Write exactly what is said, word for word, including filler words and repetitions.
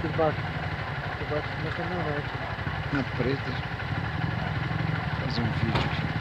aqui debaixo. Debaixo de uma caminhonete. Na preta. Fazer um vídeo aqui.